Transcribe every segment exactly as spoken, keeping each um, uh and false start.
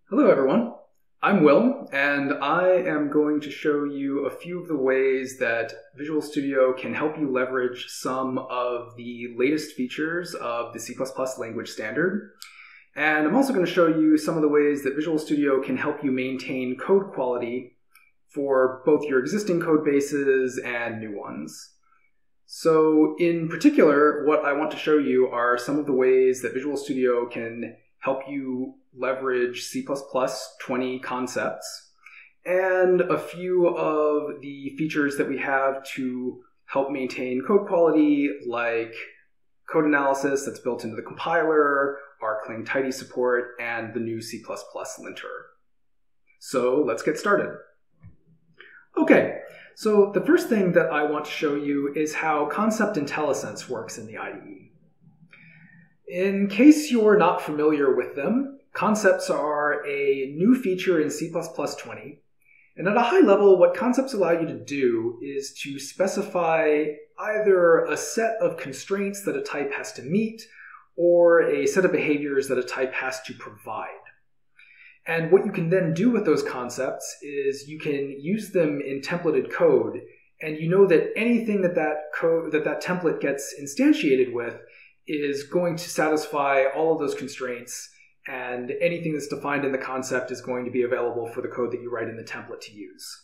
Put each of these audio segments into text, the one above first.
Hello everyone, I'm Will, and I am going to show you a few of the ways that Visual Studio can help you leverage some of the latest features of the C plus plus language standard. And I'm also going to show you some of the ways that Visual Studio can help you maintain code quality for both your existing code bases and new ones. So in particular, what I want to show you are some of the ways that Visual Studio can help you leverage C plus plus twenty concepts, and a few of the features that we have to help maintain code quality, like code analysis that's built into the compiler, our clean tidy support, and the new C plus plus linter. So let's get started. Okay, so the first thing that I want to show you is how concept IntelliSense works in the I D E. In case you're not familiar with them, concepts are a new feature in C plus plus twenty, and at a high level, what concepts allow you to do is to specify either a set of constraints that a type has to meet or a set of behaviors that a type has to provide. And what you can then do with those concepts is you can use them in templated code, and you know that anything that that code that that template gets instantiated with is going to satisfy all of those constraints, and anything that's defined in the concept is going to be available for the code that you write in the template to use.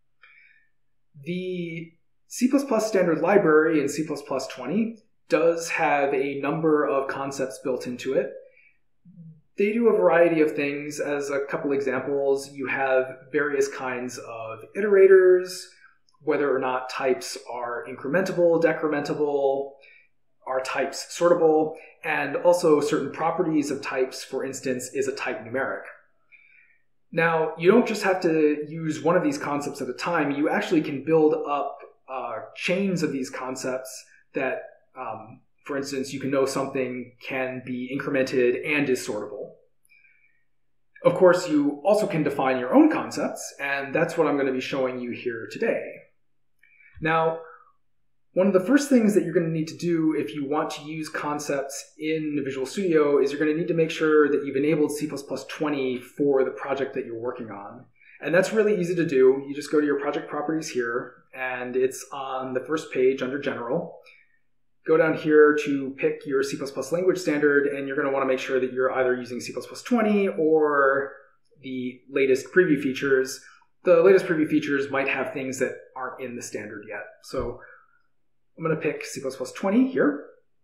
The C plus plus standard library in C plus plus twenty does have a number of concepts built into it. They do a variety of things. As a couple examples, you have various kinds of iterators, whether or not types are incrementable, decrementable, are types sortable, and also certain properties of types. For instance, is a type numeric? Now, you don't just have to use one of these concepts at a time. You actually can build up uh, chains of these concepts that, um, for instance, you can know something can be incremented and is sortable. Of course, you also can define your own concepts, and that's what I'm going to be showing you here today. Now, one of the first things that you're going to need to do if you want to use concepts in Visual Studio is you're going to need to make sure that you've enabled C plus plus twenty for the project that you're working on. And that's really easy to do. You just go to your project properties here, and it's on the first page under General. Go down here to pick your C plus plus language standard, and you're going to want to make sure that you're either using C plus plus twenty or the latest preview features. The latest preview features might have things that aren't in the standard yet. So I'm going to pick C plus plus twenty here.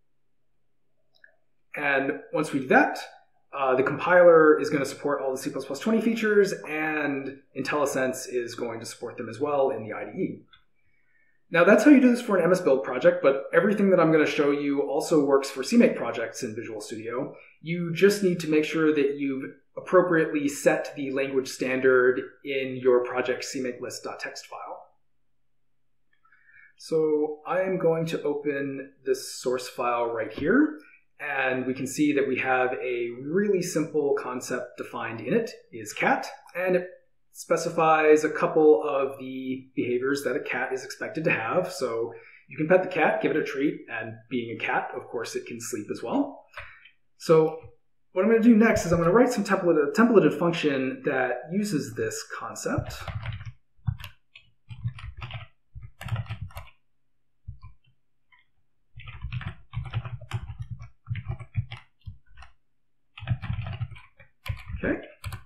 And once we do that, uh, the compiler is going to support all the C plus plus twenty features, and IntelliSense is going to support them as well in the I D E. Now, that's how you do this for an M S Build project, but everything that I'm going to show you also works for C make projects in Visual Studio. You just need to make sure that you've appropriately set the language standard in your project C make list.txt file. So I am going to open this source file right here, and we can see that we have a really simple concept defined in it, is cat, and it specifies a couple of the behaviors that a cat is expected to have. So you can pet the cat, give it a treat, and being a cat, of course, it can sleep as well. So what I'm going to do next is I'm going to write some templated, templated function that uses this concept. Okay.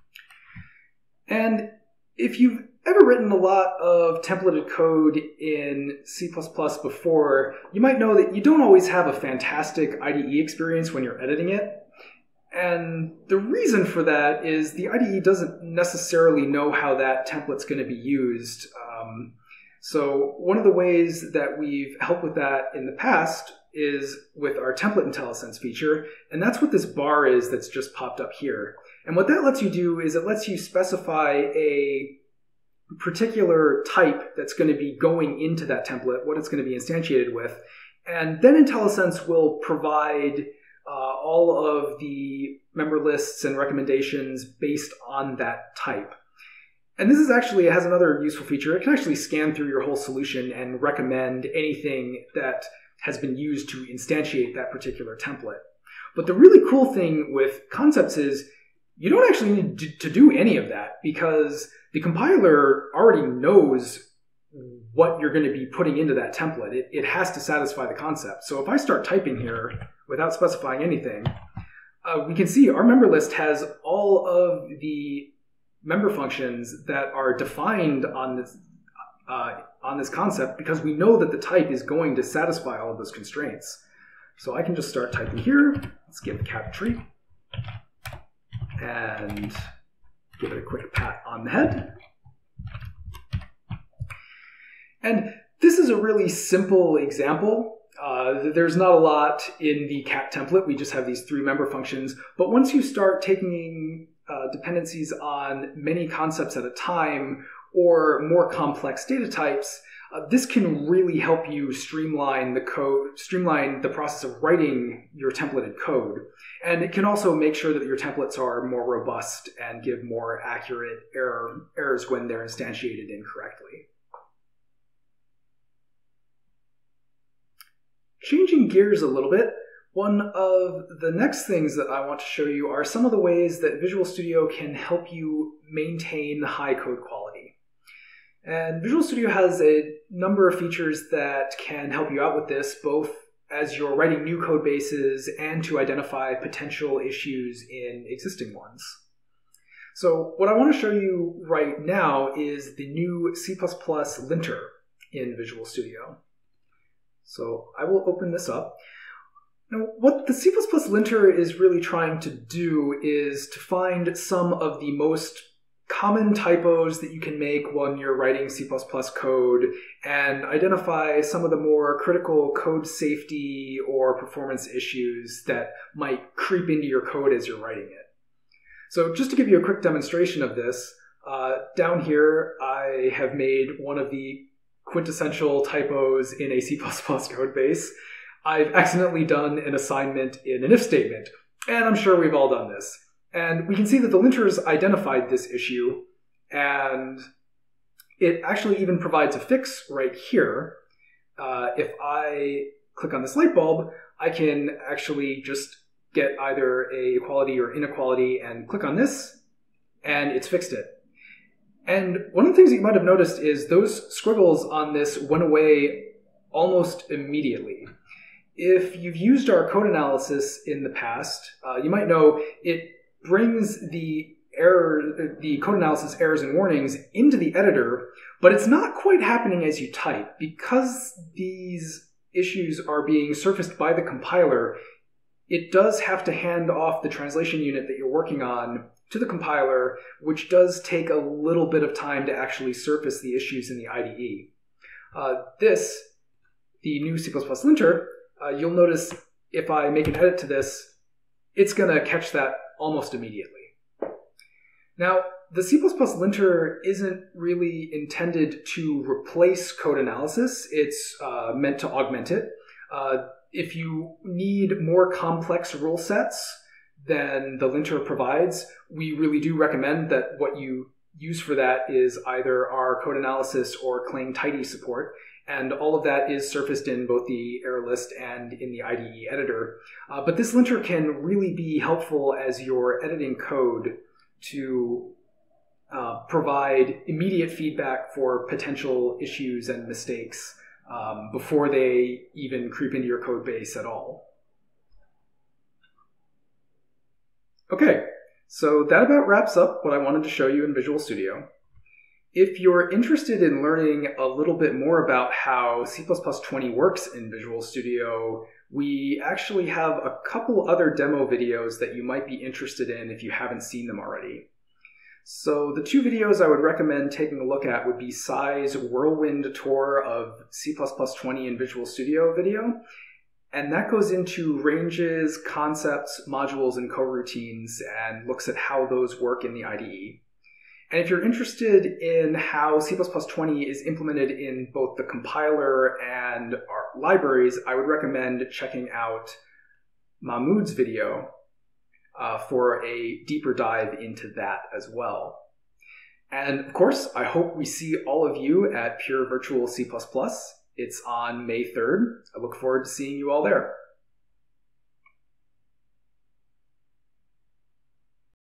And if you've ever written a lot of templated code in C plus plus before, you might know that you don't always have a fantastic I D E experience when you're editing it. And the reason for that is the I D E doesn't necessarily know how that template's going to be used. Um, so one of the ways that we've helped with that in the past is with our template IntelliSense feature, and that's what this bar is that's just popped up here. And what that lets you do is it lets you specify a particular type that's going to be going into that template, what it's going to be instantiated with, and then IntelliSense will provide uh, all of the member lists and recommendations based on that type. And this is actually, it has another useful feature. It can actually scan through your whole solution and recommend anything that has been used to instantiate that particular template. But the really cool thing with concepts is you don't actually need to do any of that because the compiler already knows what you're going to be putting into that template. It, it has to satisfy the concept. So if I start typing here without specifying anything, uh, we can see our member list has all of the member functions that are defined on this, uh, on this concept because we know that the type is going to satisfy all of those constraints. So I can just start typing here. Let's give the cat a treat and give it a quick pat on the head. And this is a really simple example. Uh, there's not a lot in the cat template. We just have these three member functions. But once you start taking uh, dependencies on many concepts at a time or more complex data types, uh, this can really help you streamline the code, streamline the process of writing your templated code. And it can also make sure that your templates are more robust and give more accurate error, errors when they're instantiated incorrectly. Changing gears a little bit, one of the next things that I want to show you are some of the ways that Visual Studio can help you maintain high code quality. And Visual Studio has a number of features that can help you out with this, both as you're writing new code bases and to identify potential issues in existing ones. So what I want to show you right now is the new C plus plus linter in Visual Studio. So I will open this up. Now, what the C plus plus linter is really trying to do is to find some of the most common typos that you can make when you're writing C plus plus code and identify some of the more critical code safety or performance issues that might creep into your code as you're writing it. So just to give you a quick demonstration of this, uh, down here I have made one of the quintessential typos in a C plus plus code base. I've accidentally done an assignment in an if statement, and I'm sure we've all done this. And we can see that the linter's identified this issue, and it actually even provides a fix right here. Uh, if I click on this light bulb, I can actually just get either a equality or inequality and click on this, and it's fixed it. And one of the things that you might have noticed is those squiggles on this went away almost immediately. If you've used our code analysis in the past, uh, you might know it brings the error, the code analysis errors and warnings into the editor, but it's not quite happening as you type. Because these issues are being surfaced by the compiler, it does have to hand off the translation unit that you're working on to the compiler, which does take a little bit of time to actually surface the issues in the I D E. Uh, this, the new C plus plus linter, uh, you'll notice if I make an edit to this, it's going to catch that almost immediately. Now, the C plus plus linter isn't really intended to replace code analysis. It's uh, meant to augment it. Uh, if you need more complex rule sets than the linter provides, we really do recommend that what you use for that is either our code analysis or Clang tidy support. And all of that is surfaced in both the error list and in the I D E editor. Uh, but this linter can really be helpful as you're editing code to uh, provide immediate feedback for potential issues and mistakes um, before they even creep into your code base at all. Okay, so that about wraps up what I wanted to show you in Visual Studio. If you're interested in learning a little bit more about how C plus plus twenty works in Visual Studio, we actually have a couple other demo videos that you might be interested in if you haven't seen them already. So the two videos I would recommend taking a look at would be Sai's Whirlwind Tour of C plus plus twenty in Visual Studio video, and that goes into ranges, concepts, modules, and coroutines and looks at how those work in the I D E. And if you're interested in how C plus plus twenty is implemented in both the compiler and our libraries, I would recommend checking out Mahmoud's video uh, for a deeper dive into that as well. And of course, I hope we see all of you at Pure Virtual C plus plus. It's on May third. I look forward to seeing you all there.